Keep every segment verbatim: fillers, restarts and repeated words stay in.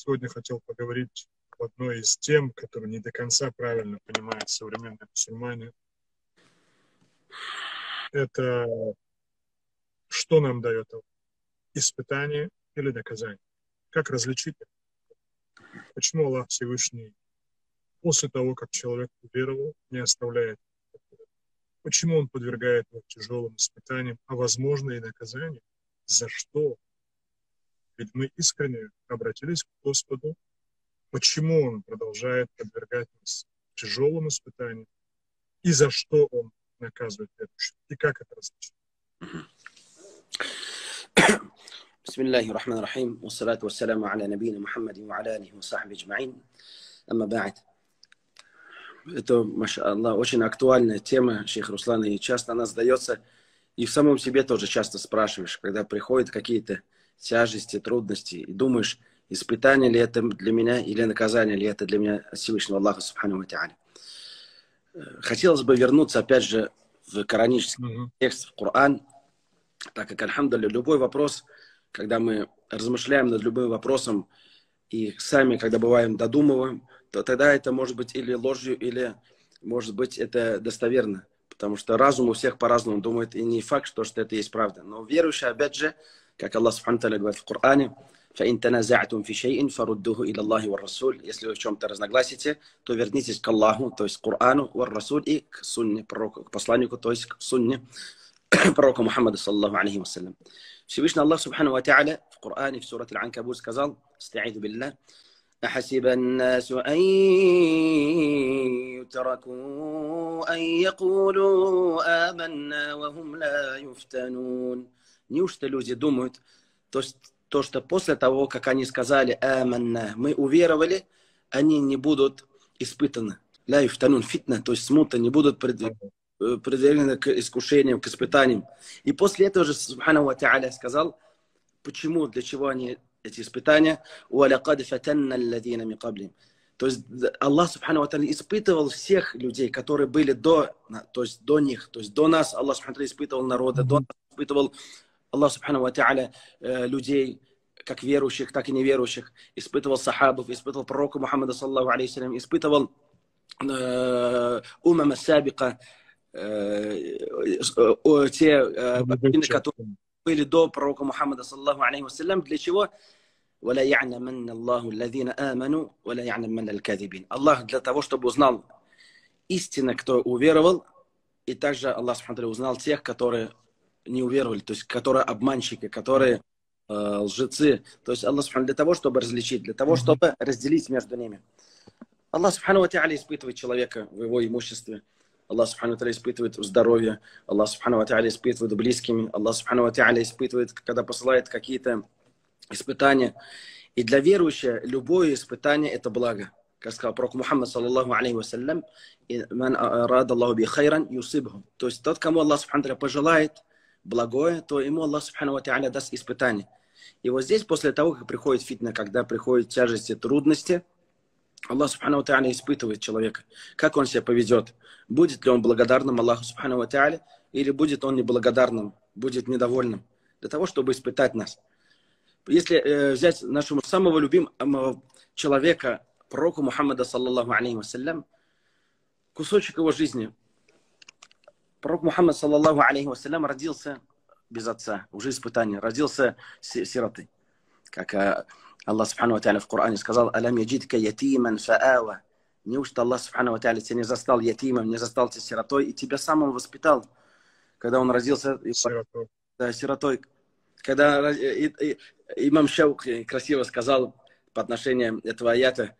Сегодня хотел поговорить об одной из тем, которую не до конца правильно понимают современные мусульмане. Это что нам дает испытание или наказание? Как различить это? Почему Аллах Всевышний после того, как человек уверовал, не оставляет? Почему Он подвергает его тяжелым испытаниям, а возможно и наказаниям? За что? Ведь мы искренне обратились к Господу. Почему Он продолжает подвергать нас тяжелым испытаниям? И за что Он наказывает верующих? И как это различить? Бисмиллахи рахмани рахим. Вассалату вассаляму аля набийна Мухаммадин ва аля алихи ва сахби аджмаин. Амма ба'д. Это, маша Аллах, очень актуальная тема, шейх Руслан, и часто она задается, и в самом себе тоже часто спрашиваешь, когда приходят какие-то тяжести, трудности, и думаешь, испытание ли это для меня, или наказание ли это для меня от Всевышнего Аллаха Субхану ва Тааля. Хотелось бы вернуться, опять же, в коранический mm-hmm. текст, в Коран, так как, альхамдулилля, любой вопрос, когда мы размышляем над любым вопросом, и сами, когда бываем, додумываем, то тогда это может быть или ложью, или, может быть, это достоверно. Потому что разум у всех по-разному думает, и не факт, что, что это есть правда. Но верующий, опять же, как Аллах Субхану Тааля говорит в Коране, فَإِن تَنَازَعْتُمْ فِي شَيْءٍ فَرُدُّوهُ إِلَى اللَّهِ وَالرَّسُولِ. Если вы в чем-то разногласите, то вернитесь к Аллаху, то есть к Корану, вар-Расуль, и к сунне пророку, к посланнику, то есть к сунне пророка Мухаммада, саллаллаху алейхи вассалям. Всевышний Аллах Субхану ва Тааля в Коране, в сурате Аль-Анкабут сказал, «Ста'иду билля, أحسب الناس أن يتركوا أن يقولوا آمنا وهم لا يفتنون». Неужто люди думают, то, то, что после того, как они сказали «Аманна», мы уверовали, они не будут испытаны. «Ла юфтанун» фитна, то есть смута, не будут предъявлены к искушениям, к испытаниям. И после этого же Субхану ва Тааля сказал, почему, для чего они эти испытания. وَلَقَدْ فَتَنَّ الَّذِينَ مِنْ قَبْلِهِمْ. То есть Аллах Субхану ва Тааля испытывал всех людей, которые были до, то есть до них, то есть до нас. Аллах Субхану ва Тааля испытывал народа, до нас испытывал Аллах Субхану ва Тааля людей, как верующих, так и неверующих. Испытывал сахабов, испытывал пророка Мухаммада, саллаллаху алейхи ва саллям, испытывал умама сабика, те поколения, которые были до пророка Мухаммада, саллаллаху алейхи ва саллям. Для чего? وَلَا يَعْلَمَنَّ اللَّهُ الَّذِينَ آمَنُوا وَلَا يَعْلَمَنَّ الْكَاذِبِينَ. Аллах для того, чтобы узнал истинно, кто уверовал, и также Аллах Субхану узнал тех, которые не уверовали, то есть которые обманщики, которые э, лжецы. То есть Аллах Субхану для того, чтобы различить, для того, чтобы разделить между ними. Аллах Субхану ва Тааля испытывает человека в его имуществе. Аллах Субхану ва Тааля испытывает здоровье. Аллах Субхану ва Тааля испытывает близкими. Аллах Субхану ва Тааля испытывает, когда посылает какие-то испытания. И для верующего любое испытание – это благо. Как сказал пророк Мухаммад, саллаллаху алейхи вассалям, «Ман арада Аллаху би хайран юсибху». То есть тот, кому Аллах Субхану ва Тааля пожелает благое, то ему Аллах Субхану ва Тааля даст испытание. И вот здесь, после того, как приходит фитна, когда приходят тяжести, трудности, Аллах Субхану ва Тааля испытывает человека, как он себя поведет. Будет ли он благодарным Аллаху Субхану ва Тааля, или будет он неблагодарным, будет недовольным, для того, чтобы испытать нас. Если э, взять нашего самого любимого человека, пророка Мухаммада, саллаллаху алейхи вассалям, кусочек его жизни. Пророк Мухаммад, саллаллаху алейхи вассалям, родился без отца, уже испытание, родился сиротой. Как э, Аллах Субхану ва Тааля в Коране сказал, «Алям яджидка ятиман фаава». Неужто Аллах Субхану ва Тааля тебя не застал ятимом, не застал тебя сиротой, и тебя сам он воспитал, когда он родился сиротой. Да, сиротой. Когда и, и, имам Шауки красиво сказал по отношению этого аята,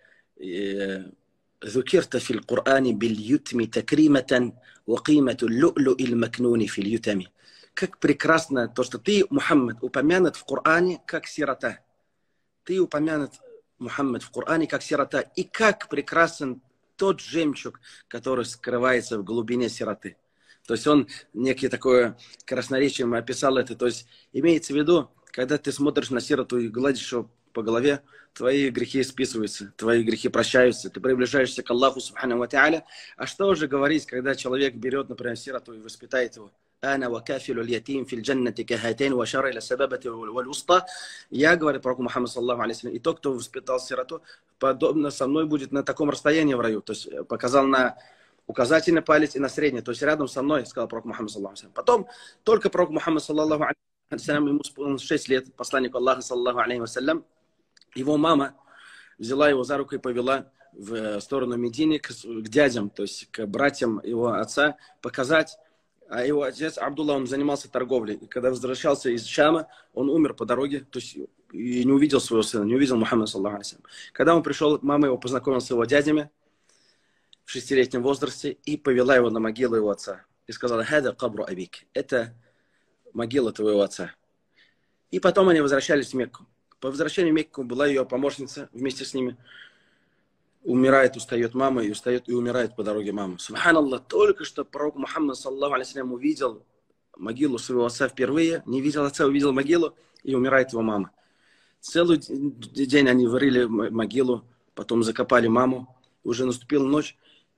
«Зукирта фил Коране бил ютми такриматан ва қимату лю'лю ил макнуни фил ютами». Как прекрасно то, что ты, Мухаммад, упомянут в Коране как сирота. Ты упомянут, Мухаммад, в Коране как сирота. И как прекрасен тот жемчуг, который скрывается в глубине сироты. То есть он некий такое красноречием описал это. То есть имеется в виду, когда ты смотришь на сироту и гладишь его по голове, твои грехи списываются, твои грехи прощаются, ты приближаешься к Аллаху Субхану ва Тааля. А что уже говорить, когда человек берет, например, сироту и воспитает его? أنا وكافل اليتيم في الجنة كهاتين وأشار إلى السبابة والوسطى. Я, говорит пророк Мухаммад, саллаху алейхи, и тот, кто воспитал сироту, подобно со мной будет на таком расстоянии в раю. То есть показал на указательный палец и на средний. То есть рядом со мной, сказал пророк Мухаммад, саллаху алейхи. Потом только пророк Мухаммад, саллаху алейхи, ему исполнилось шесть лет, посланник Аллаха, саллаху алейхи, его мама взяла его за руку и повела в сторону Медины к, к дядям, то есть к братьям его отца, показать. А его отец Абдулла, он занимался торговлей. И когда возвращался из Шама, он умер по дороге, то есть и не увидел своего сына, не увидел Мухаммада, саллаху алейхи. Когда он пришел, мама его познакомила с его дядями в шестилетнем возрасте и повела его на могилу его отца. И сказала: «Хада кабру абик». Это могила твоего отца. И потом они возвращались в Мекку. По возвращению в Мекку была ее помощница вместе с ними. Умирает, устает мама, и устает, и умирает по дороге мама. Субханаллах, только что пророк Мухаммад, саллаху алейхи, увидел могилу своего отца впервые, не видел отца, увидел могилу, и умирает его мама. Целый день они варили могилу, потом закопали маму. Уже наступила ночь.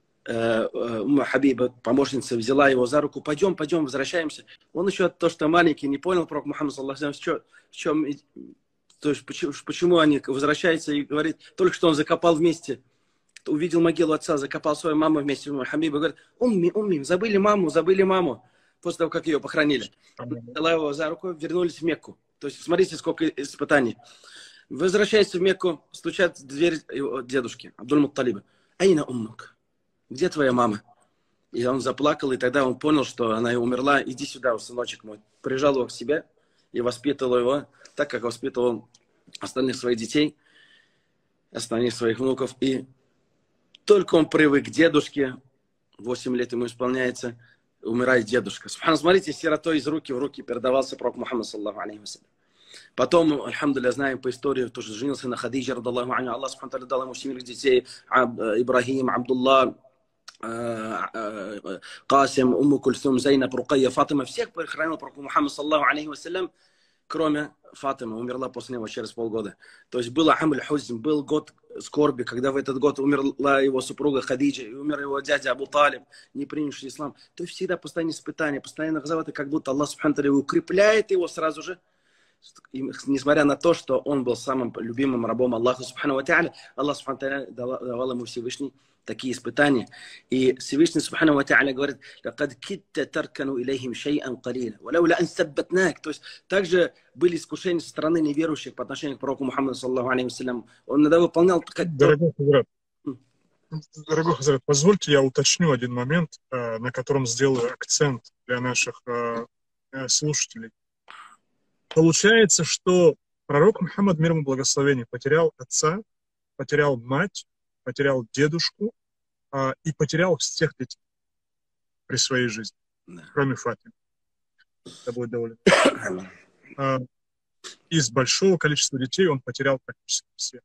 Умма Хабиба, помощница, взяла его за руку: пойдем, пойдем, возвращаемся. Он еще то, что маленький, не понял пророк Мухаммад, саллаху алейхи, в чем, то есть почему, почему они возвращаются, и говорит, только что он закопал вместе. Увидел могилу отца, закопал свою маму вместе. Хабиба говорит: умми, умми, забыли маму, забыли маму. После того, как ее похоронили. Взяла его за руку, вернулись в Мекку. То есть, смотрите, сколько испытаний. Возвращается в Мекку, стучат в дверь его дедушки, Абдуль-Мутталиба. Айна уммук? Где твоя мама? И он заплакал, и тогда он понял, что она и умерла. Иди сюда, сыночек мой. Прижал его к себе и воспитывал его так, как воспитывал остальных своих детей, остальных своих внуков. И только он привык к дедушке, восемь лет ему исполняется, умирает дедушка. Смотрите, сиротой из руки в руки передавался пророк Мухаммад, саллаху алейхи вассалям. Потом, альхамдулилля, знаем по истории, тоже женился на Хадиджа, радаллаху анха. Аллах субхану ва тааля дал ему семерых детей: Ибрахим, Абдулла, Касим, Умму Кульсум, Зайнаб, Рукайя, Фатима. Всех похоронил пророк Мухаммад, саллаху алейхи вассалям, кроме Фатимы, умерла после него через полгода. То есть был амль хузн, был год скорби, когда в этот год умерла его супруга Хадиджа, и умер его дядя Абу Талиб, не принявший ислам. То есть всегда постоянные испытания, постоянно газаваты, как будто Аллах субхану ва тааля укрепляет его сразу же. И, несмотря на то, что он был самым любимым рабом Аллаха субхану ва тааля, Аллах субхану ва тааля давал ему Всевышний такие испытания. И Всевышний субхану ва тааля говорит: «Лакад китта таркану илейхим шай'ан калиля, валауля ан саббатнак». То есть также были искушения со стороны неверующих по отношению к пророку Мухаммаду, саллаху алейхи вассалям. Он иногда выполнял... Как... Дорогой Хазрат, Дорогой Хазрат, позвольте я уточню один момент, на котором сделаю акцент для наших слушателей. Получается, что пророк Мухаммад, мир ему благословение, потерял отца, потерял мать, потерял дедушку а, и потерял всех детей при своей жизни, да. Кроме Фатимы. Это будет довольно. а, из большого количества детей он потерял практически всех.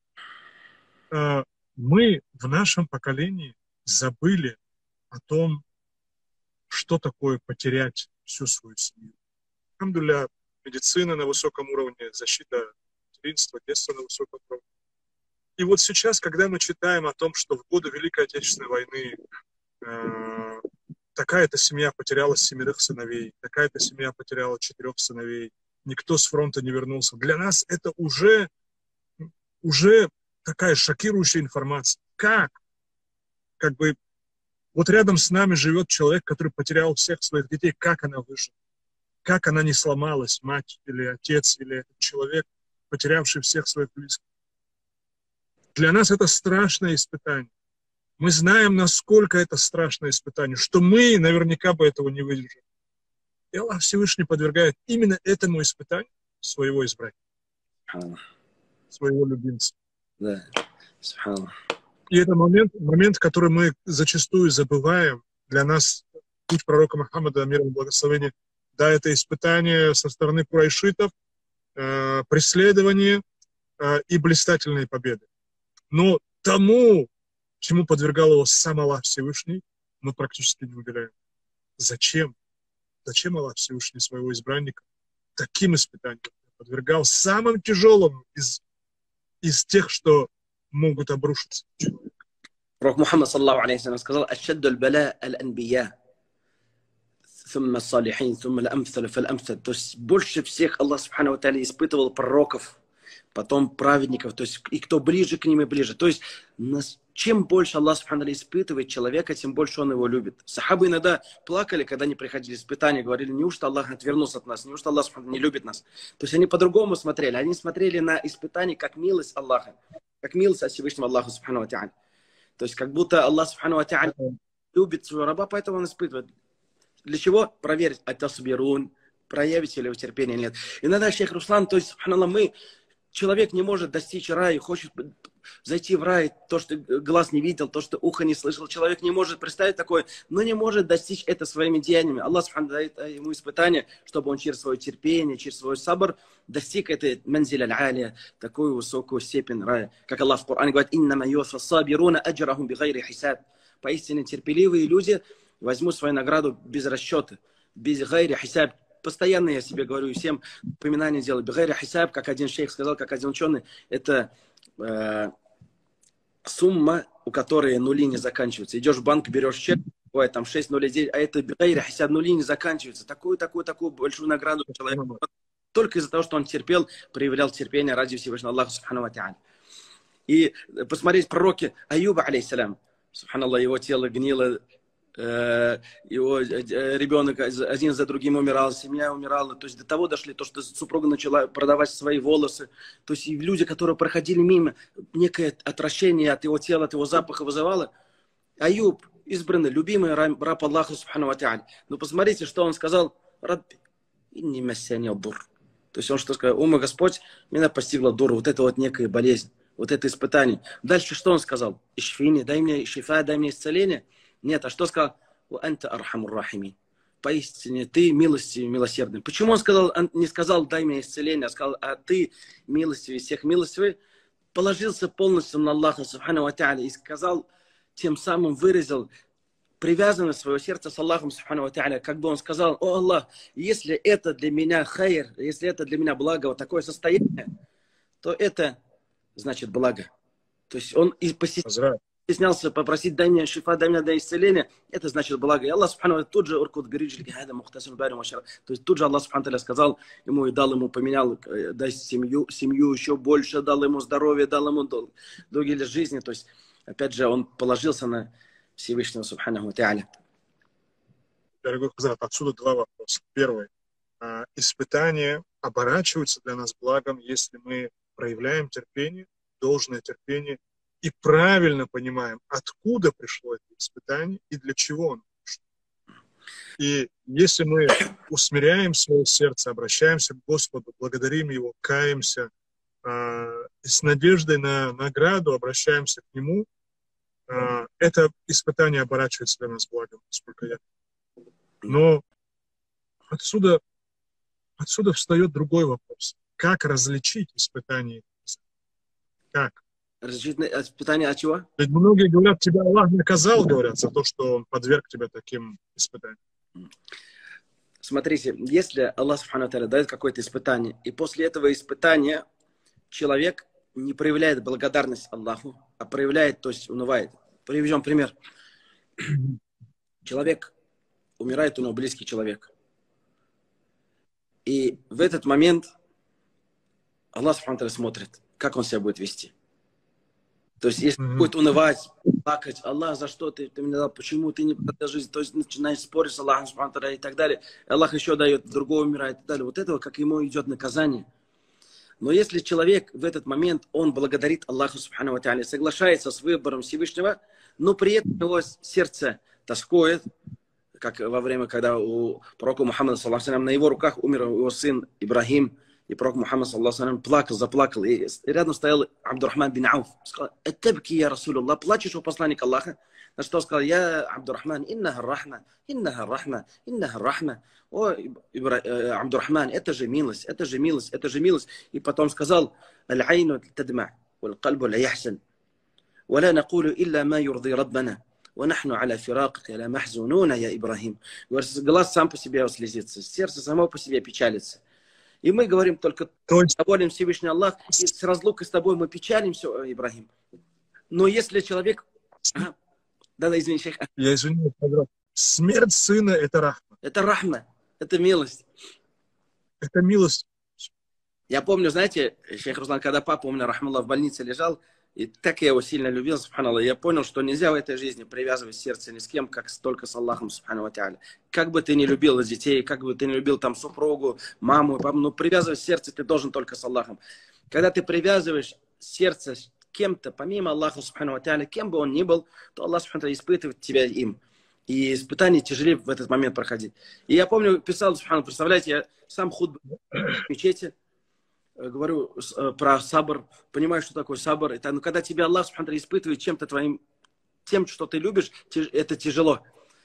А, мы в нашем поколении забыли о том, что такое потерять всю свою семью. Алхамдулилля, медицина на высоком уровне, защита материнства, детства на высоком уровне. И вот сейчас, когда мы читаем о том, что в годы Великой Отечественной войны э, такая-то семья потеряла семерых сыновей, такая-то семья потеряла четырех сыновей, никто с фронта не вернулся, для нас это уже, уже такая шокирующая информация. Как? Как бы вот рядом с нами живет человек, который потерял всех своих детей, как она выжила? Как она не сломалась, мать или отец, или этот человек, потерявший всех своих близких? Для нас это страшное испытание. Мы знаем, насколько это страшное испытание, что мы наверняка бы этого не выдержали. И Аллах Всевышний подвергает именно этому испытанию своего избрания, своего любимца. Да. И это момент, момент, который мы зачастую забываем. Для нас путь пророка Мухаммада, мир ему благословение, да, это испытание со стороны курайшитов, э, преследование э, и блистательные победы. Но тому, чему подвергал его сам Аллах Всевышний, мы практически не уделяем. Зачем? Зачем Аллах Всевышний своего избранника таким испытанием подвергал, самым тяжелым из, из тех, что могут обрушиться на человека? Пророк Мухаммад, саллаху алейхи ва саллям, сказал: «Ашадду аль-бала аль-анбия». ثم الصالحين ثم الأمثل فالأمثل. То есть больше всех Аллах Субхану ва Тааля испытывал пророков, потом праведников, то есть и кто ближе к ним и ближе. То есть нас, чем больше Аллах Субхану ва Тааля испытывает человека, тем больше он его любит. Сахабы иногда плакали, когда не приходили испытания, говорили, неужто Аллах отвернулся от нас, неужто Аллах Субхану ва Тааля не любит нас. То есть они по-другому смотрели, они смотрели на испытания как милость Аллаха, как милость от Всевышнего Аллаха Субхану ва Тааля. То есть как будто Аллах Субхану ва Тааля любит своего раба, поэтому он испытывает. Для чего? Проверить, атасбирун, проявите ли вы терпение или нет. Иногда, шейх Руслан, то есть, субханаллах, мы, человек не может достичь рая, хочет зайти в рай, то, что глаз не видел, то, что ухо не слышал. Человек не может представить такое, но не может достичь это своими деяниями. Аллах субханаллах дает ему испытание, чтобы он через свое терпение, через свой сабр достиг этой манзиля аль-алия, такую высокую степень рая. Как Аллах в Коране говорит, «Иннама юфа сабируна аджрахум бигайри хисаб». Поистине терпеливые люди возьму свою награду без расчета, без гайри хисаб. Постоянно я себе говорю, всем упоминания делаю. Гайри хисаб, как один шейх сказал, как один ученый, это э, сумма, у которой нули не заканчиваются. Идешь в банк, берешь чек, бывает там шесть ноль девять, а это гайри хисаб, нули не заканчиваются. Такую, такую, такую большую награду человеку. Только из-за того, что он терпел, проявлял терпение ради Всевышнего Аллаха Субхану ва Тааля. И посмотреть пророки Аюба, алейхиссалям. Субханаллах, его тело гнило, его ребенок один за другим умирал, семья умирала. То есть до того дошли, то, что супруга начала продавать свои волосы. То есть и люди, которые проходили мимо, некое отвращение от его тела, от его запаха вызывало. Аюб, избранный, любимый раб Аллаха Субхану ва Тааля. Но посмотрите, что он сказал. Рабби, инни массани дур. То есть он что сказал? О мой Господь, меня постигла дур. Вот это вот некая болезнь. Вот это испытание. Дальше что он сказал? Ишфини, дай мне шифа, дай мне исцеление. Нет, а что сказал? Анта архамур рахимин. Поистине ты милостивый, милосердный. Почему он сказал, не сказал дай мне исцеление, а сказал, а ты милостивый, всех милостивый? Положился полностью на Аллаха Субхану ва Тааля и сказал, тем самым выразил привязанность своего сердца с Аллахом Субхану ва Тааля. Как бы он сказал, о Аллах, если это для меня хайр, если это для меня благо, вот такое состояние, то это значит благо. То есть он и постеснялся попросить, дай мне шифа, дай мне дай исцеление, это значит благо. И Аллах Субхану тут же уркут гриджлики, то есть тут же Аллах Субхану сказал ему и дал ему, поменял, дай семью, семью еще больше, дал ему здоровье, дал ему долгие лет жизни. То есть, опять же, он положился на Всевышнего Субхану ва Тааля. Дорогой Хазрат, отсюда два вопроса. Первый. Испытания оборачиваются для нас благом, если мы проявляем терпение, должное терпение, и правильно понимаем, откуда пришло это испытание и для чего оно пришло. И если мы усмиряем свое сердце, обращаемся к Господу, благодарим Его, каемся, э, и с надеждой на награду обращаемся к Нему, э, это испытание оборачивается для нас благом, насколько я. Но отсюда, отсюда встает другой вопрос. Как различить испытание? Как? Различить испытание от чего? Ведь многие говорят, тебя Аллах наказал, говорят, за то, что Он подверг тебя таким испытаниям. Смотрите, если Аллах Субхану ва Тааля дает какое-то испытание, и после этого испытания человек не проявляет благодарность Аллаху, а проявляет, то есть унывает. Приведем пример. Человек умирает, у него близкий человек. И в этот момент Аллах Субхану ва Тааля смотрит, как он себя будет вести. То есть, если mm-hmm. будет унывать, плакать, Аллах, за что ты, ты мне дал, почему ты не продал жизнь, то есть начинаешь спорить с Аллахом Субхану ва Тааля и так далее. Аллах еще дает, другого умирает и так далее. Вот этого, как ему идет наказание. Но если человек в этот момент, он благодарит Аллаху Субхану ва Тааля, соглашается с выбором Всевышнего, но при этом его сердце тоскует, как во время, когда у пророка Мухаммада, саллаллаху алейхи ва саллям, на его руках умер его сын Ибрахим, и пророк Мухаммад, саллаллаху алейхи ва саллям, плакал, заплакал, и рядом стоял Абдурахман бин Ауф, сказал, «Аттабки, я Расулуллах, плачешь, о посланник Аллаха?» На что сказал, «Я Абдурахман, иннаха рахма, иннаха рахма, иннаха рахма». О, Абдурахман, это же милость, это же милость, это же милость. И потом сказал, «Аль-айну тадма, валь-кальбу ла яхсан, ва ла накулу илля ма юрди раббана». وَنَحْنُ عَلَى فِرَاقِكَ لَا مَحْزُونُونَ يَا إِبْرَاهِيمُ. Глаз сам по себе слезится, сердце само по себе печалится. И мы говорим только, доволен Всевышний Аллах, и с разлукой с тобой мы печалимся, Ибрахим. Но если человек... Да-да, извини, шейх. Я извиняюсь, смерть сына – это рахма. Это рахма, это милость. Это милость. Я помню, знаете, шейх Руслан, когда папа у меня, рахмаллах, в больнице лежал, и так я его сильно любил, субханаллах, я понял, что нельзя в этой жизни привязывать сердце ни с кем, как только с Аллахом, субхану ва тааля. Как бы ты ни любил детей, как бы ты ни любил там супругу, маму, папу, но привязывать сердце ты должен только с Аллахом. Когда ты привязываешь сердце с кем-то, помимо Аллаха, субхану ва тааля, кем бы он ни был, то Аллах, субхану ва тааля, испытывает тебя им. И испытания тяжелее в этот момент проходить. И я помню, писал, субхану, представляете, я сам худ в мечети, говорю про сабр, понимаю, что такое сабр. Это, ну, когда тебя Аллах субхану испытывает чем-то твоим, тем, что ты любишь, это тяжело.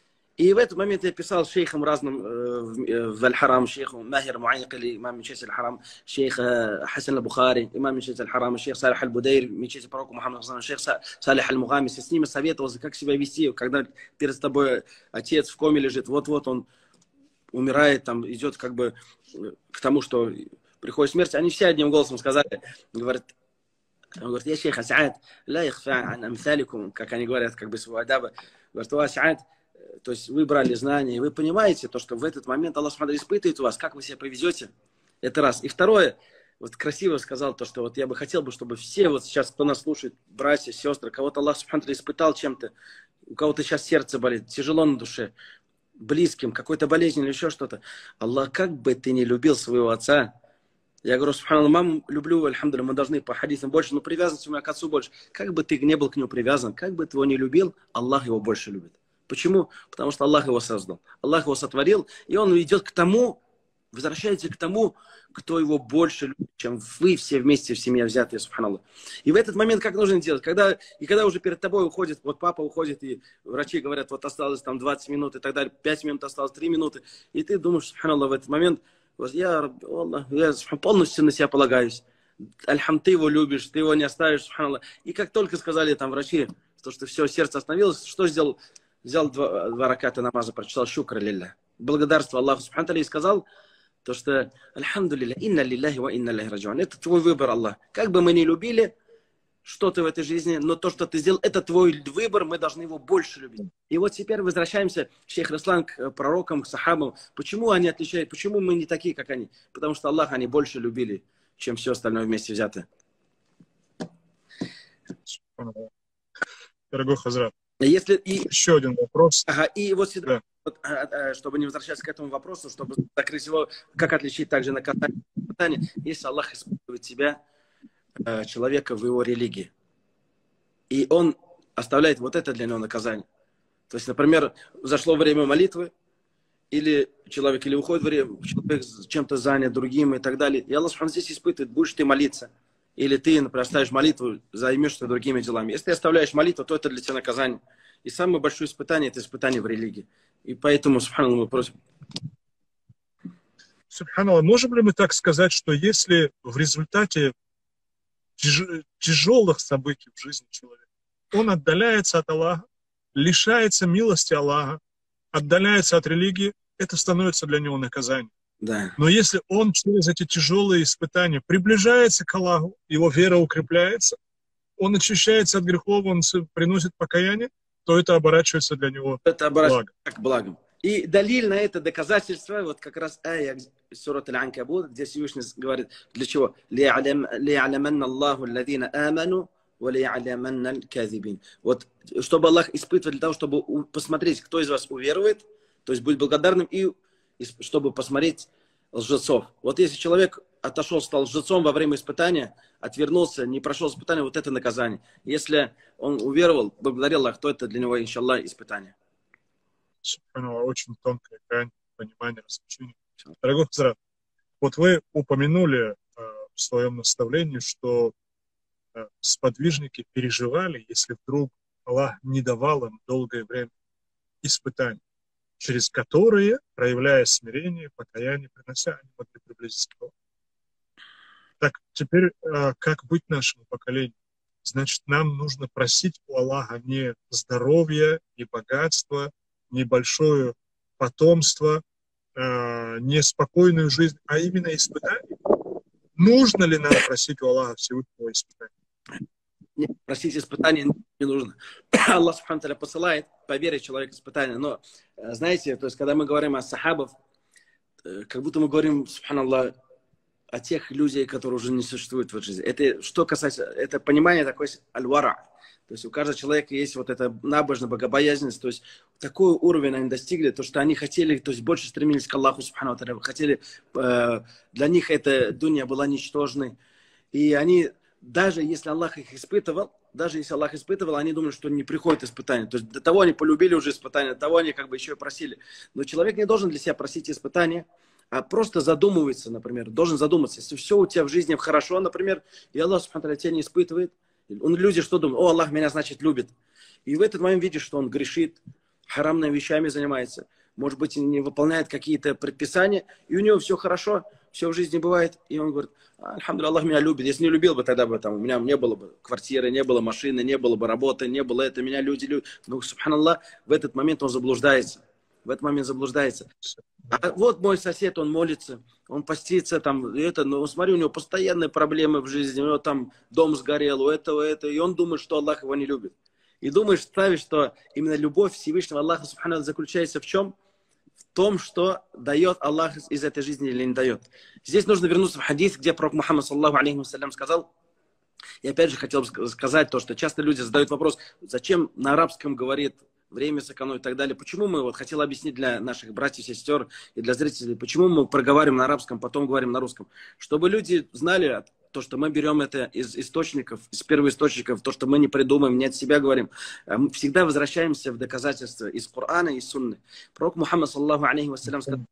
И в этот момент я писал шейхам разным э, в Аль-Харам, шейху Махир Муайник, или имам мечети Аль-Харам, шейх Хасан Аль-Бухари, имам мечети Аль-Харам, шейх Салих Аль-Будейр, мечети пророка Мухаммада, шейх Салих Аль-Мугамис. С ними советовался, как себя вести, когда перед тобой отец в коме лежит, вот-вот он умирает, там идет как бы к тому, что приходит смерть. Они все одним голосом сказали, говорят, он говорит, я шейх Ас'ад, ла яхфа ан амсаликум, как они говорят, как бы свой адаба. Говорит, у Ас'ад, то есть вы брали знания, и вы понимаете, то, что в этот момент Аллах смотрит, испытывает вас, как вы себя повезете. Это раз. И второе, вот красиво сказал то, что вот я бы хотел бы, чтобы все вот сейчас, кто нас слушает, братья, сестры, кого-то Аллах субхану испытал чем-то, у кого-то сейчас сердце болит, тяжело на душе, близким, какой-то болезнь или еще что-то. Аллах, как бы ты не любил своего отца, я говорю, субханаллах, маму люблю, альхамдулилля, мы должны по хадисам больше, но привязанность у меня к отцу больше. Как бы ты не был к нему привязан, как бы ты его не любил, Аллах его больше любит. Почему? Потому что Аллах его создал. Аллах его сотворил, и он идет к тому, возвращается к тому, кто его больше любит, чем вы все вместе в семье взятые, субханаллах. И в этот момент как нужно делать? Когда, и когда уже перед тобой уходит, вот папа уходит, и врачи говорят, вот осталось там двадцать минут и так далее, пять минут осталось, три минуты, и ты думаешь, субханаллах, в этот момент, я, Аллах, я полностью на себя полагаюсь. Альхам, ты его любишь, ты его не оставишь, субханаллах. И как только сказали там врачи, то, что все, сердце остановилось, что сделал? Взял два, два раката намаза, прочитал шукр лилля. Благодарство Аллаху субхану и сказал, то, что альхамдулилля, инна лиллахи ва инна илляхи раджиун. Это твой выбор, Аллах. Как бы мы ни любили что-то в этой жизни, но то, что ты сделал, это твой выбор, мы должны его больше любить. И вот теперь возвращаемся, шейх Руслан, к пророкам, к сахабам. Почему они отличают, почему мы не такие, как они? Потому что Аллах они больше любили, чем все остальное вместе взятое. Дорогой Хазрат, если и... еще один вопрос. Ага, и вот сюда, да. вот, чтобы не возвращаться к этому вопросу, чтобы закрыть его, как отличить также наказание, если Аллах испытывает тебя, человека, в его религии. И он оставляет вот это для него наказание. То есть, например, зашло время молитвы, или человек или уходит время, человек чем-то занят другим и так далее. И Аллах субхану здесь испытывает, будешь ты молиться, или ты, например, оставишь молитву, займешься другими делами. Если ты оставляешь молитву, то это для тебя наказание. И самое большое испытание – это испытание в религии. И поэтому, субханаллах, мы просим. Субханаллах, можем ли мы так сказать, что если в результате тяжелых событий в жизни человека он отдаляется от Аллаха, лишается милости Аллаха, отдаляется от религии, это становится для него наказанием. Да. Но если он через эти тяжелые испытания приближается к Аллаху, его вера укрепляется, он очищается от грехов, он приносит покаяние, то это оборачивается для него это оборачивается благом. Как благом. И далиль на это доказательство, вот как раз ая сурат Аль-Анкабут, где Всевышний говорит, для чего? «Ли'аляманна Аллаху алладина аману, ва ли'аляманна аль-казибин». Вот, чтобы Аллах испытывал для того, чтобы посмотреть, кто из вас уверует, то есть быть благодарным, и чтобы посмотреть лжецов. Вот если человек отошел, стал лжецом во время испытания, отвернулся, не прошел испытание, вот это наказание. Если он уверовал, благодарил Аллах, то это для него, иншаллах, испытание. Очень тонкая грань понимания, различения. Дорогой Хазрат, вот вы упомянули э, в своем наставлении, что э, сподвижники переживали, если вдруг Аллах не давал им долгое время испытаний, через которые, проявляя смирение, покаяние, принося, они могли приблизиться к Аллаху. Так, теперь э, как быть нашему поколению? Значит, нам нужно просить у Аллаха не здоровья, не богатства, небольшое потомство, э, неспокойную жизнь, а именно испытание. Нужно ли нам просить у Аллаха Всевышнего испытания? просить испытания не нужно. Аллах Субхану ва Тааля посылает по вере человека испытания. Но, знаете, то есть, когда мы говорим о сахабах, как будто мы говорим, субханаллах, о тех людях, которые уже не существуют в жизни. Это что касается, это понимание такое аль-вара. То есть у каждого человека есть вот эта набожная богобоязненность. То есть такой уровень они достигли, то что они хотели, то есть больше стремились к Аллаху, субхану ва тааля, хотели, э, для них эта дунья была ничтожной. И они, даже если Аллах их испытывал, даже если Аллах испытывал, они думали, что не приходит испытание. То есть до того они полюбили уже испытания, до того они как бы еще и просили. Но человек не должен для себя просить испытания, а просто задумывается, например, должен задуматься. Если все у тебя в жизни хорошо, например, и Аллах субхану ва тааля тебя не испытывает, он, люди что думают? О, Аллах меня, значит, любит. И в этот момент видишь, что он грешит, харамными вещами занимается, может быть, не выполняет какие-то предписания, и у него все хорошо, все в жизни бывает, и он говорит: альхамдулилlah, Аллах меня любит. Если не любил бы, тогда бы там, у меня не было бы квартиры, не было машины, не было бы работы, не было это, меня люди любят. Но, субханаллах, в этот момент он заблуждается. В этот момент заблуждается. А вот мой сосед, он молится, он постится, там, это, ну, смотри, у него постоянные проблемы в жизни, у него там дом сгорел, у этого, это, и он думает, что Аллах его не любит. И думаешь, ставишь, что именно любовь Всевышнего Аллаха субхану заключается в чем? В том, что дает Аллах из этой жизни или не дает. Здесь нужно вернуться в хадис, где пророк Мухаммад саллаллаху алейхи вассалям сказал, и опять же хотел бы сказать то, что часто люди задают вопрос, зачем на арабском говорит время сэкономить и так далее. Почему мы, вот хотел объяснить для наших братьев, сестер и для зрителей, почему мы проговариваем на арабском, потом говорим на русском. Чтобы люди знали то, что мы берем это из источников, из первоисточников, то, что мы не придумаем, не от себя говорим. Мы всегда возвращаемся в доказательства из Корана и Сунны. Пророк Мухаммад саллаллаху алейхи вассалям сказал,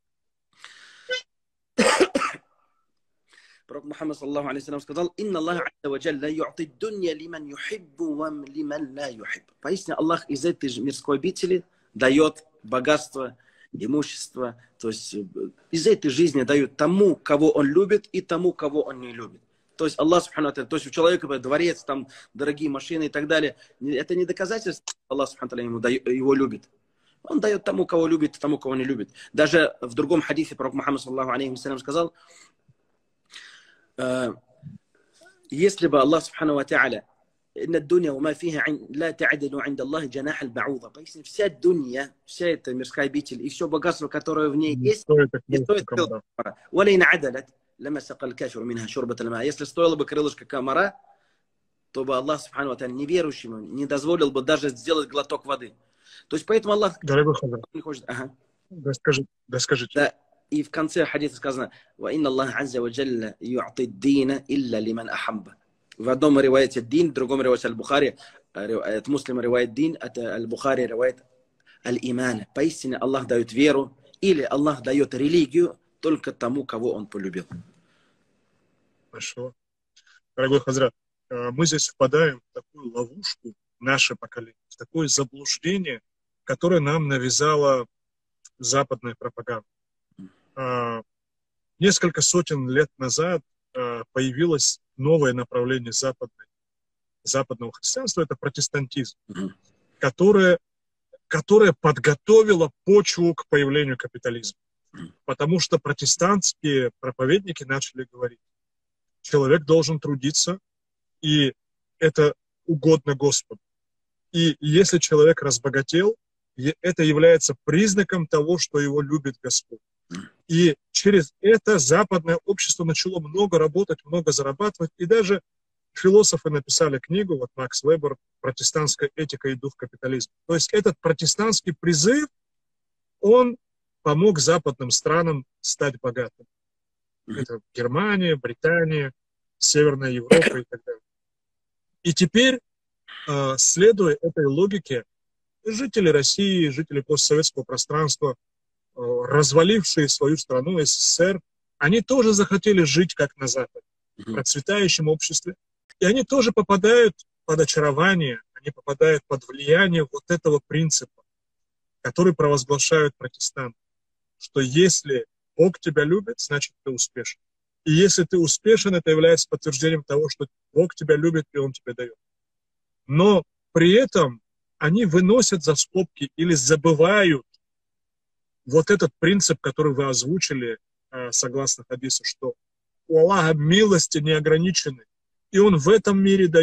Пророк Мухаммад саллаллаху алейхи вассалям сказал: «Инна Аллах азза ва джалля ю'ти дунья лиман юхиббу ва лиман ла юхибб». Поистине Аллах из этой же мирской обители дает богатство, имущество, то есть из этой жизни дает тому, кого он любит, и тому, кого он не любит. То есть Аллах субхану ва тааля, то есть у человека дворец, там дорогие машины и так далее, это не доказательство, что Аллах субхану ва тааля ему дает, его любит. Он дает тому, кого любит, и тому, кого не любит. Даже в другом хадисе пророк Мухаммад саллаллаху алейхи вассалям сказал, если бы Аллах субхану ва тааля, инна дунья ва ма фиха ла та'дилу инда Аллахи джанах аль-ба'уда. Поясни, вся дунья, вся эта мирская обитель и все богатство, которое в ней есть, не стоит крылышка комара. Валейна адалат лама сакал кафиру минха шурбат аль-ма. Если стоило бы крылышко комара, то бы Аллах субхану ва тааля неверующему не дозволил бы даже сделать глоток воды. То есть поэтому Аллах не хочет. Ага. Да скажи, да скажите. Да. И в конце хадиса сказано: «Ва инна Аллах азза ва джалля ю'ти д-дина илля лиман ахабба». В одном риваяте дин, в другом риваяте аль-Бухари, от муслима ривает дин, от аль-Бухари ривает аль-иман. Поистине Аллах дает веру, или Аллах дает религию только тому, кого он полюбил. Хорошо. Дорогой Хазрат, мы здесь впадаем в такую ловушку, наше поколение, в такое заблуждение, которое нам навязала западная пропаганда. Несколько сотен лет назад появилось новое направление западной, западного христианства, это протестантизм, mm-hmm. которое, которое подготовило почву к появлению капитализма. Mm-hmm. Потому что протестантские проповедники начали говорить, человек должен трудиться, и это угодно Господу. И если человек разбогател, это является признаком того, что его любит Господь. И через это западное общество начало много работать, много зарабатывать. И даже философы написали книгу, вот Макс Вебер, «Протестантская этика и дух капитализма». То есть этот протестантский призыв, он помог западным странам стать богатыми. Это Германия, Британия, Северная Европа и так далее. И теперь, следуя этой логике, жители России, жители постсоветского пространства, развалившие свою страну, СССР, они тоже захотели жить как на Западе, в процветающем обществе. И они тоже попадают под очарование, они попадают под влияние вот этого принципа, который провозглашают протестанты, что если Бог тебя любит, значит ты успешен. И если ты успешен, это является подтверждением того, что Бог тебя любит и Он тебе дает. Но при этом они выносят за скобки или забывают вот этот принцип, который вы озвучили, согласно хадису, что у Аллаха милости не ограничены, и Он в этом мире дает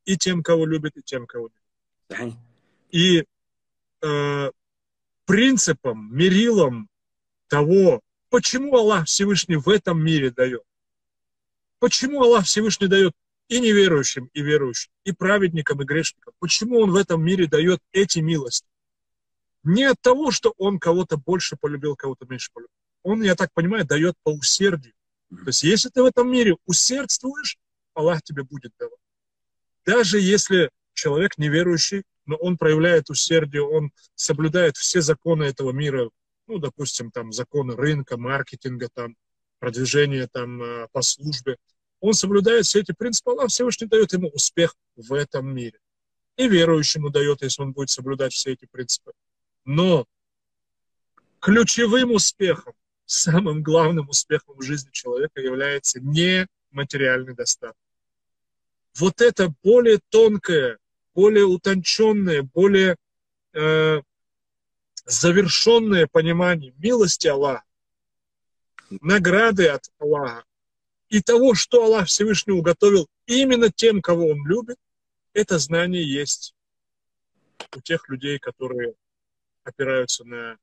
и тем, кого любит, и тем, кого не любит. И э, принципом, мерилом того, почему Аллах Всевышний в этом мире дает. Почему Аллах Всевышний дает и неверующим, и верующим, и праведникам, и грешникам. Почему Он в этом мире дает эти милости? Не от того, что Он кого-то больше полюбил, кого-то меньше полюбил. Он, я так понимаю, дает по усердию. То есть, если ты в этом мире усердствуешь, Аллах тебе будет давать. Даже если человек неверующий, но он проявляет усердие, он соблюдает все законы этого мира, ну, допустим, там, законы рынка, маркетинга, там, продвижения там, по службе, он соблюдает все эти принципы, Аллах Всевышний дает ему успех в этом мире. И верующему дает, если он будет соблюдать все эти принципы. Но ключевым успехом, самым главным успехом в жизни человека является не материальный достаток. Вот это более тонкое, более утонченное, более э, завершенное понимание милости Аллаха, награды от Аллаха и того, что Аллах Всевышний уготовил именно тем, кого Он любит, это знание есть у тех людей, которые опираются на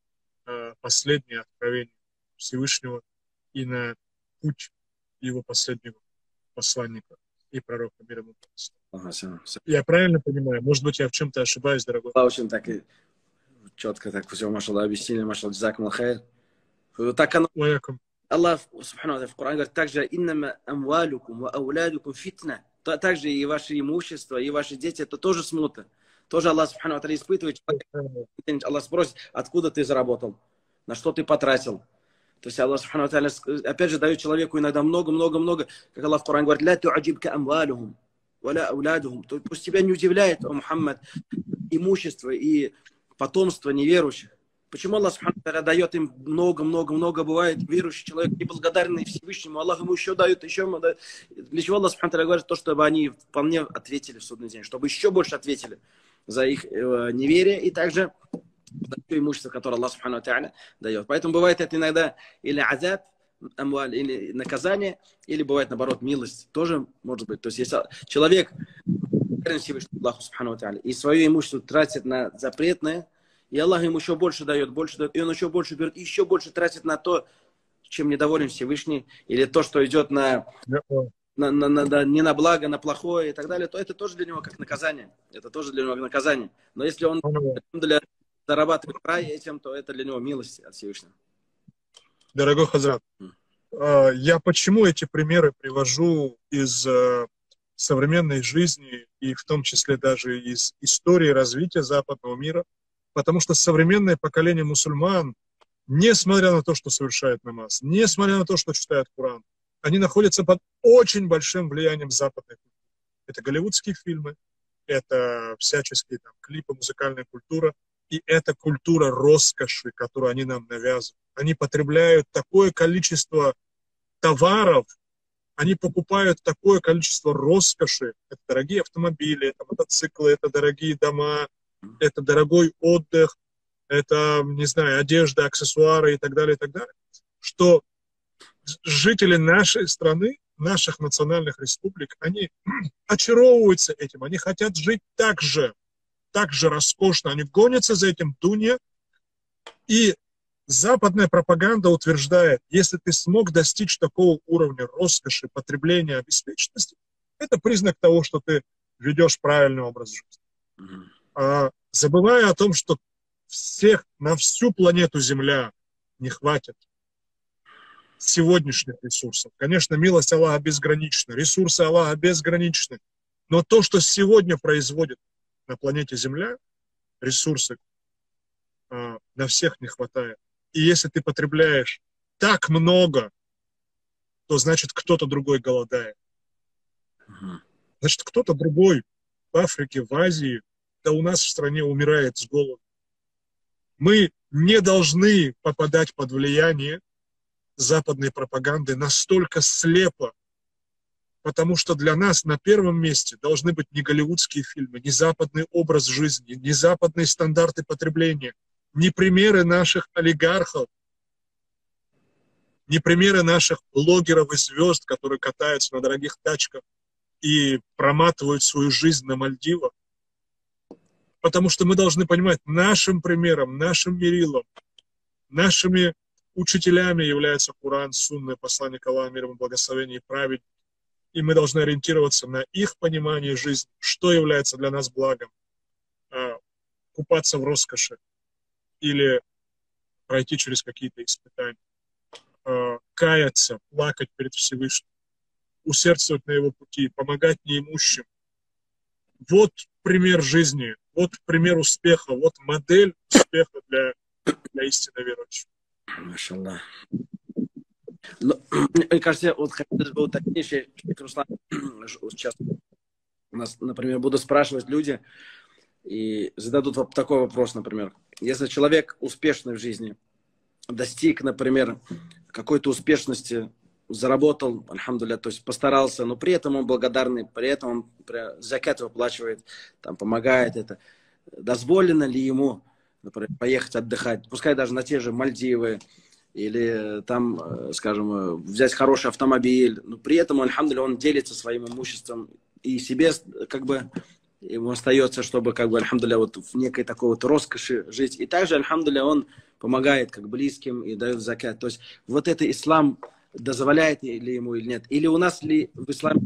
э, последнее откровение Всевышнего и на путь Его последнего посланника и пророка мира ему. Ага, все, все. Я правильно понимаю? Может быть, я в чем-то ошибаюсь, дорогой? Очень так и четко так все, машаллах, объяснили, машаллах, джазакум аль-хайр. Так оно. Аллах, субхану ва в Коране говорит, также иннама амвалукум ва аулядукум фитна. Также и ваше имущество, и ваши дети, это тоже смута. Тоже Аллах, субхану ва испытывает. Аллах спросит, откуда ты заработал, на что ты потратил. То есть Аллах, субхану ва, опять же, дает человеку иногда много-много-много, как Аллах в Коране говорит, ля ту'аджибка амвалухум, валя аулядухум. Пусть тебя не удивляет, о Мухаммад, имущество и потомство неверующих. Почему Аллах субхану ва дает им много-много-много, бывает верующий человек, неблагодарный Всевышнему, Аллах ему еще дает, еще ему дает. Для чего Аллах субхану ва говорит, то, чтобы они вполне ответили в судный день, чтобы еще больше ответили за их э, неверие и также за то имущество, которое Аллах субхану ва дает. Поэтому бывает это иногда или азаб, амваль, или наказание, или бывает наоборот милость. Тоже может быть. То есть если человек Аллаху субхану ва и свое имущество тратит на запретное, и Аллах ему еще больше дает, больше дает, и он еще больше берет, и еще больше тратит на то, чем недоволен Всевышний, или то, что идет на, на, на, на, на, не на благо, на плохое и так далее, то это тоже для него как наказание. Это тоже для него наказание. Но если он для, зарабатывает рай этим, то это для него милость от Всевышнего. Дорогой Хазрат, mm. я почему эти примеры привожу из современной жизни, и в том числе даже из истории развития западного мира? Потому что современное поколение мусульман, несмотря на то, что совершает намаз, несмотря на то, что читают Коран, они находятся под очень большим влиянием западной культуры. Это голливудские фильмы, это всяческие там, клипы, музыкальная культура, и это культура роскоши, которую они нам навязывают. Они потребляют такое количество товаров, они покупают такое количество роскоши. Это дорогие автомобили, это мотоциклы, это дорогие дома, это дорогой отдых, это, не знаю, одежда, аксессуары и так далее, и так далее, что жители нашей страны, наших национальных республик, они очаровываются этим, они хотят жить так же, так же роскошно, они гонятся за этим дунья, и западная пропаганда утверждает, если ты смог достичь такого уровня роскоши, потребления, обеспеченности, это признак того, что ты ведешь правильный образ жизни. А, забывая о том, что всех на всю планету Земля не хватит сегодняшних ресурсов. Конечно, милость Аллаха безгранична, ресурсы Аллаха безграничны, но то, что сегодня производит на планете Земля, ресурсы, а, на всех не хватает. И если ты потребляешь так много, то значит кто-то другой голодает. Значит, кто-то другой в Африке, в Азии, да у нас в стране умирает с голоду. Мы не должны попадать под влияние западной пропаганды настолько слепо, потому что для нас на первом месте должны быть не голливудские фильмы, не западный образ жизни, не западные стандарты потребления, не примеры наших олигархов, не примеры наших блогеров и звезд, которые катаются на дорогих тачках и проматывают свою жизнь на Мальдивах. Потому что мы должны понимать, нашим примером, нашим мерилом, нашими учителями является Коран, Сунна, посланник Аллаха, мир ему, благословение и праведник. И мы должны ориентироваться на их понимание жизни, что является для нас благом. Купаться в роскоши или пройти через какие-то испытания, каяться, плакать перед Всевышним, усердствовать на его пути, помогать неимущим. Вот пример жизни, вот пример успеха, вот модель успеха для, для истинно верующих. Машаллах. Ну, мне кажется, вот хотелось бы уточнить, Руслан, сейчас у нас, например, будут спрашивать люди и зададут такой вопрос, например. Если человек успешный в жизни, достиг, например, какой-то успешности, заработал, альхамдулилля, то есть постарался, но при этом он благодарный, при этом он закат выплачивает, там, помогает это. Дозволено ли ему, например, поехать отдыхать, пускай даже на те же Мальдивы, или там, скажем, взять хороший автомобиль, но при этом, альхамдулилля, он делится своим имуществом и себе, как бы, ему остается, чтобы, как бы, альхамдулилля, вот в некой такой вот роскоши жить. И также, альхамдулилля, он помогает как близким и дает закат. То есть вот это ислам дозволяет ли ему или нет? Или у нас ли в исламе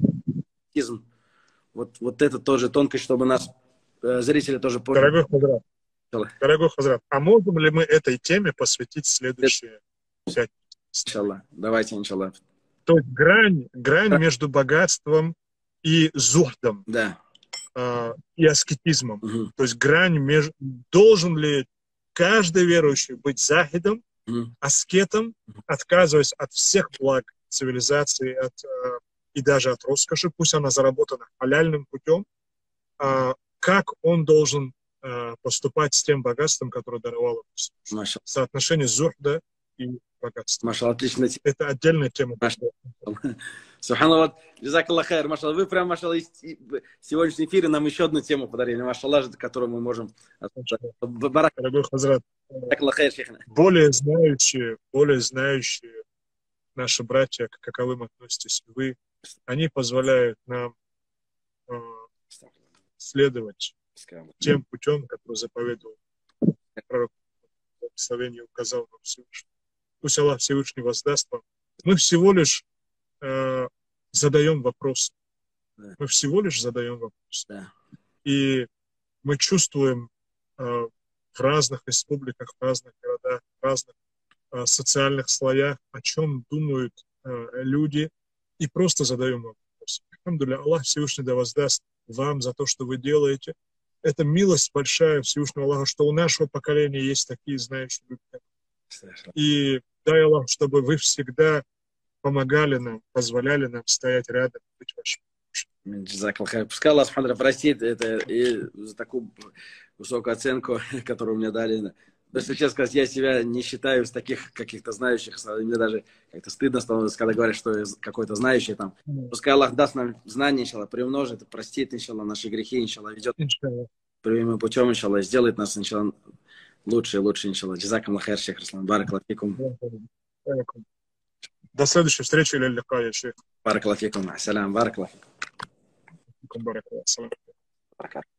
вот, вот это тоже тонкость, чтобы нас э, зрители тоже поняли. Дорогой Хазрат, дорогой Хазрат, а можем ли мы этой теме посвятить следующее? Иншаллах. Давайте, иншаллах. То есть грань, грань да. между богатством и зухдом, да. э, и аскетизмом. Угу. То есть грань между... Должен ли каждый верующий быть захидом, угу. аскетом, угу. отказываясь от всех благ цивилизации, от, э, и даже от роскоши, пусть она заработана халяльным путем, э, как он должен э, поступать с тем богатством, которое даровало ему. Соотношение зухда и богатства. Маша, отлично. Это отдельная тема. Субханаллах, джазакаллах хайр, машаллах. Вы прям, машаллах, в сегодняшнем эфире нам еще одну тему подарили, машаллах, которую мы можем... Дорогой Хазрат, более знающие, более знающие наши братья, к каковым относитесь вы, они позволяют нам э, следовать тем путем, который заповедовал пророк, благословение указал нам Всевышний. Пусть Аллах Всевышний воздаст вам. Мы всего лишь э, задаем вопрос. Да. Мы всего лишь задаем вопрос. Да. И мы чувствуем э, в разных республиках, в разных городах, в разных э, социальных слоях, о чем думают э, люди, и просто задаем вопрос. Алхамдулилля, Аллах Всевышний да воздаст вам за то, что вы делаете. Это милость большая Всевышнего Аллаха, что у нашего поколения есть такие знающие люди. И дай Аллах, чтобы вы всегда помогали нам, позволяли нам стоять рядом, быть вашим. Пускай Аллах простит это и за такую высокую оценку, которую мне дали. Если честно сказать, я себя не считаю из таких каких-то знающих. Мне даже как-то стыдно становится, когда говорят, что я какой-то знающий там. Пускай Аллах даст нам знания, иншаллах, приумножит, простит, иншаллах, наши грехи, иншаллах, ведет прямым путем, иншаллах, сделает нас, иншаллах, лучше и лучше, иншаллах. Джазакаллах хайр, шейх Руслан. Баракаллах фикум. До следующей встречи, иля ликая, шейх. Баракаллах фикум. Ассалям. Баракаллах фикум. Баракаллах. Ассалям. Баракаллах.